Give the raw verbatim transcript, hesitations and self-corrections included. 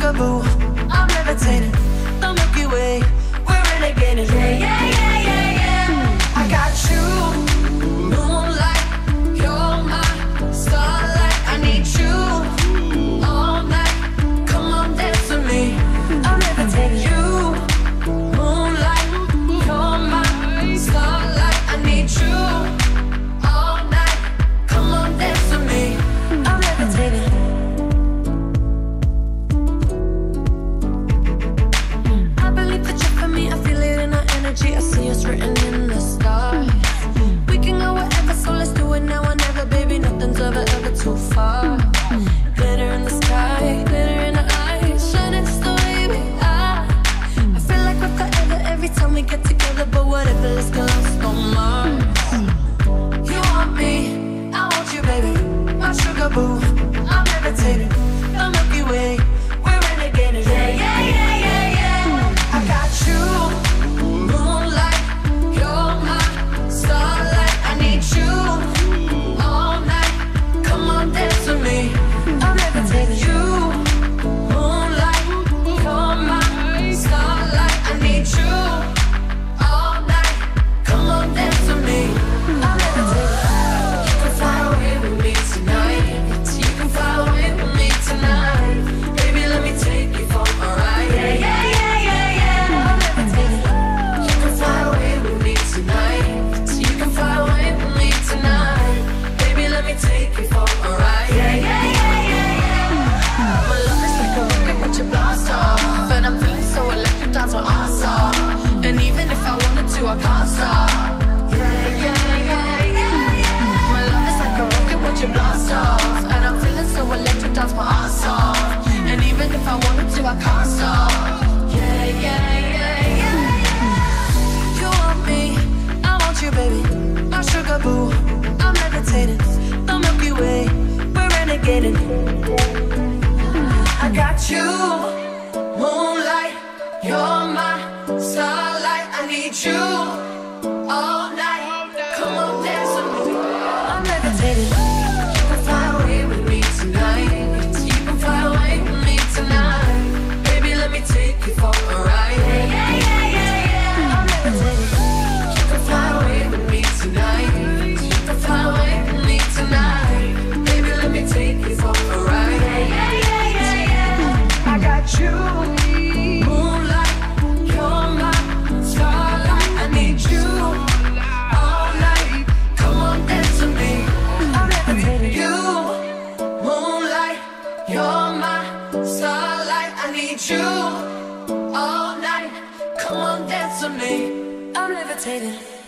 sugar boo, I'm levitating. The Milky Way, we're renegading. Yeah, yeah, yeah, yeah, yeah. I got you, moonlight, you're my starlight. I need you all night. Come on, dance with me. I'm levitating. You, moonlight, you're my starlight. I need you all night. Come on, dance with me. I'm levitating. I see us written in the stars. We can go wherever, so let's do it now or never. Baby, nothing's ever, ever too far. Glitter in the sky, glitter in the eyes, shining just the way we are. I feel like we're forever every time we get together. But whatever, let's go lost on Mars. You want me, I want you, baby. My sugar boo, I'm levitating. The Milky Way, we're renegading. Yeah, yeah, yeah, yeah, yeah. I got you. I can't stop. Yeah, yeah, yeah, yeah, yeah. My love is like a rocket, watch it blast off. And I'm feeling so electric, dance my ass off. And even if I wanted to, I can't stop. Yeah, yeah, yeah, yeah, yeah. You want me, I want you, baby. My sugar boo, I'm levitating. The Milky Way, we're renegading. I got you, moonlight, you're my starlight. I need you all night. Come on, dance with me. I'm levitating. You can fly away with me tonight. You can fly away with me tonight. Baby, let me take you for a ride. Yeah, yeah, yeah, yeah, yeah. I'm levitating. You can fly away with me tonight. You can fly away with me tonight. Baby, let me take you for a ride. Yeah, yeah, yeah, yeah, yeah. I got you. You're my starlight, I need you all night. Come on, dance with me. I'm levitating.